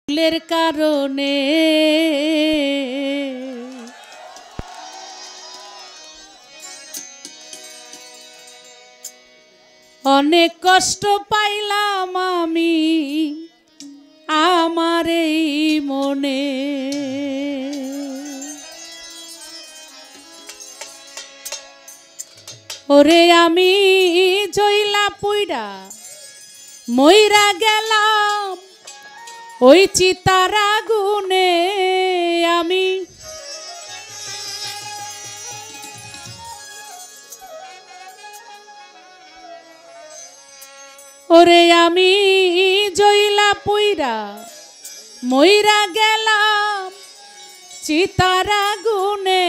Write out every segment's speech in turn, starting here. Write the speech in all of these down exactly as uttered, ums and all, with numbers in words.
ভুলের কারণে অনেক কষ্ট পাইলাম আমি আমার এই মনে। ওরে আমি জইলা পুইরা মইরা গেলাম ওই চিতার আগুনে। আমি ওরে আমি জইলা পুইরা মইরা গেলাম চিতার আগুনে।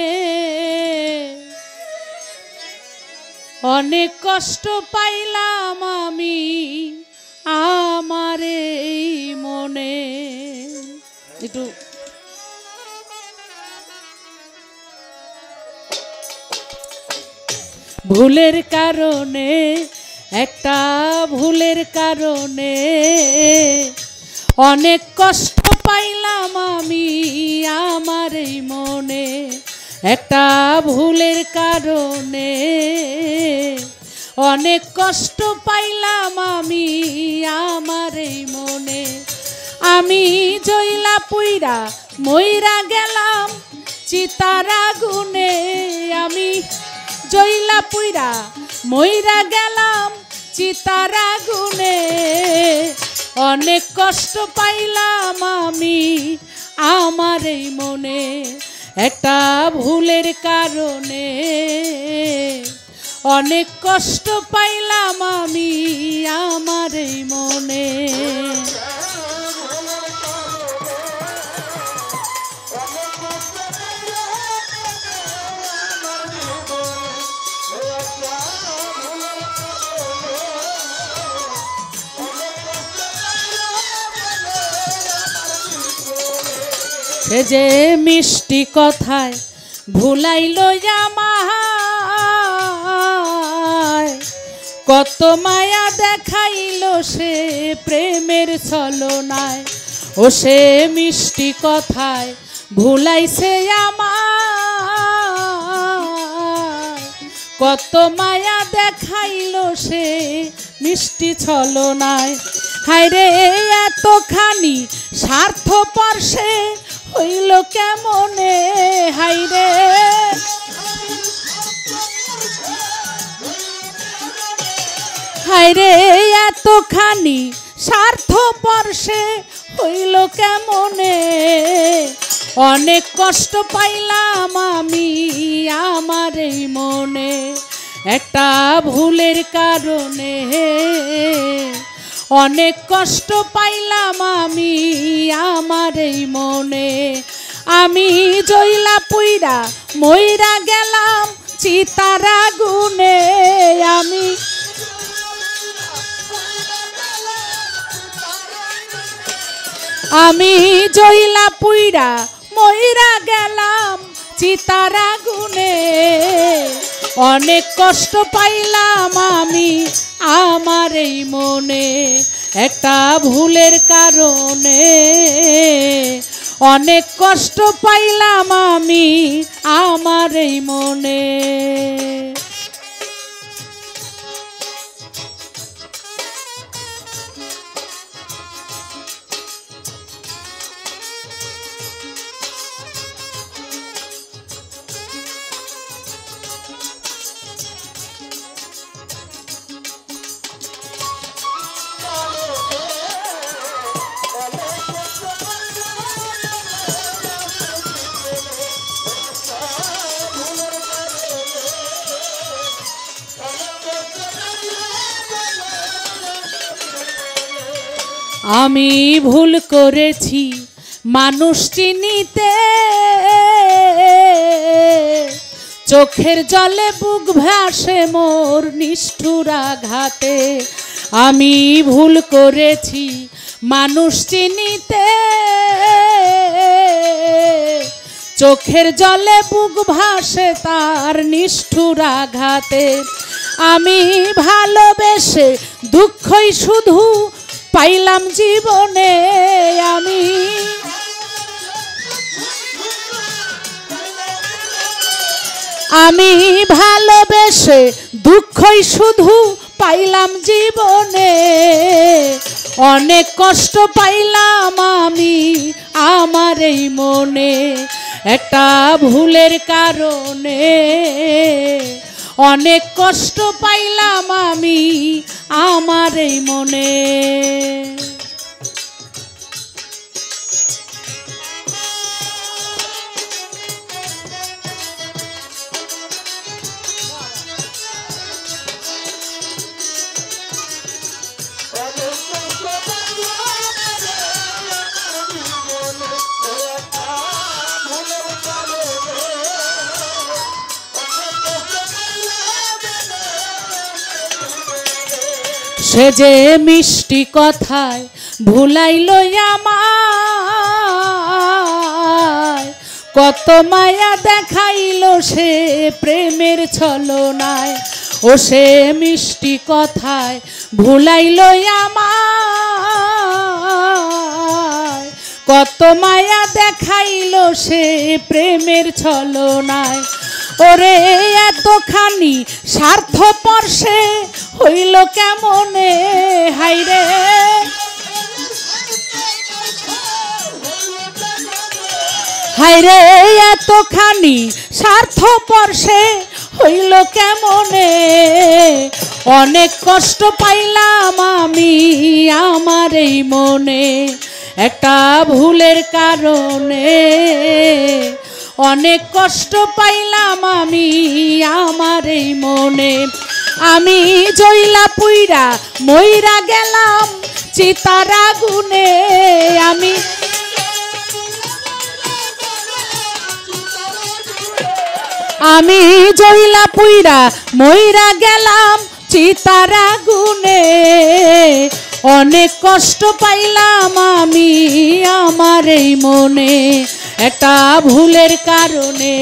অনেক কষ্ট পাইলাম আমি আমার এই মনে। একটু ভুলের কারণে, একটা ভুলের কারণে অনেক কষ্ট পাইলাম আমি আমার এই মনে। একটা ভুলের কারণে অনেক কষ্ট পাইলাম আমি আমার এই মনে। আমি জইলা পুইরা মইরা গেলাম চিতার আগুনে। আমি জইলা পুইরা মইরা গেলাম চিতার আগুনে। অনেক কষ্ট পাইলাম আমি আমার এই মনে। একটা ভুলের কারণে অনেক কষ্ট পাইলাম আমি আমার এই মনে। সে যে মিষ্টি কথায় ভুলাইল আমায়, কত মায়া দেখাইল সে প্রেমের ছলনায়। ও সে মিষ্টি কথায় ভুলাইছে আমায়, কত মায়া দেখাইল সে মিষ্টি ছলনায়। হায়রে এতখানি স্বার্থপর সে হইল কেমনে। হায়রে হায়রে এতখানি স্বার্থপর সে হইল কেমনে। অনেক কষ্ট পাইলাম আমি আমার এই মনে। একটা ভুলের কারণে অনেক কষ্ট পাইলাম আমি আমার এই মনে। আমি জইলা পুইরা মইরা গেলাম চিতার আগুনে। আমি আমি জইলা পুইরা মইরা গেলাম চিতার আগুনে। অনেক কষ্ট পাইলাম আমি আমার এই মনে। একটা ভুলের কারণে অনেক কষ্ট পাইলাম আমি আমার এই মনে। আমি ভুল করেছি মানুষ চিনিতে, চোখের জলে বুক ভাসে মোর নিষ্ঠুর আঘাতে। আমি ভুল করেছি মানুষ চিনিতে, চোখের জলে বুক ভাসে তার নিষ্ঠুর আঘাতে। আমি ভালোবেসে দুঃখই শুধু পাইলাম জীবনে, আমি আমি ভালোবেসে দুঃখই শুধু পাইলাম জীবনে, অনেক কষ্ট পাইলাম আমি আমার এই মনে, একটা ভুলের কারণে অনেক কষ্ট পাইলাম আমি আমার এই মনে। সে যে মিষ্টি কথায় ভুলাইল আমায়, কত মায়া দেখাইল সে প্রেমের ছলনায়। ও সে মিষ্টি কথায় ভুলাইল আমায়, কত মায়া দেখাইল সে প্রেমের ছলনায়। ওরে এতখানি স্বার্থপর সে হইল কেমনে, হাইরে হাইরে এতখানি স্বার্থপর সে হইল কেমনে, অনেক কষ্ট পাইলাম আমি আমার এই মনে, একটা ভুলের কারণে অনেক কষ্ট পাইলাম আমি আমার এই মনে। আমি জইলা পুইরা মইরা গেলাম চিতার আগুনে, আমি আমি জইলা পুইরা মইরা গেলাম চিতার আগুনে, অনেক কষ্ট পাইলাম আমি আমার এই মনে, একটা ভুলের কারণে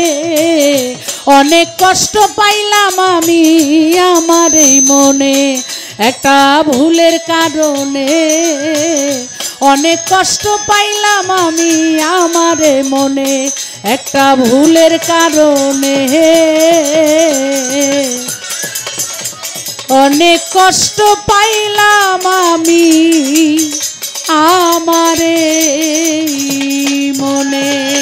অনেক কষ্ট পাইলাম আমি আমার এই মনে, একটা ভুলের কারণে অনেক কষ্ট পাইলাম আমি আমার এই মনে, একটা ভুলের কারণে অনেক কষ্ট পাইলাম আমি আমার এই মনে।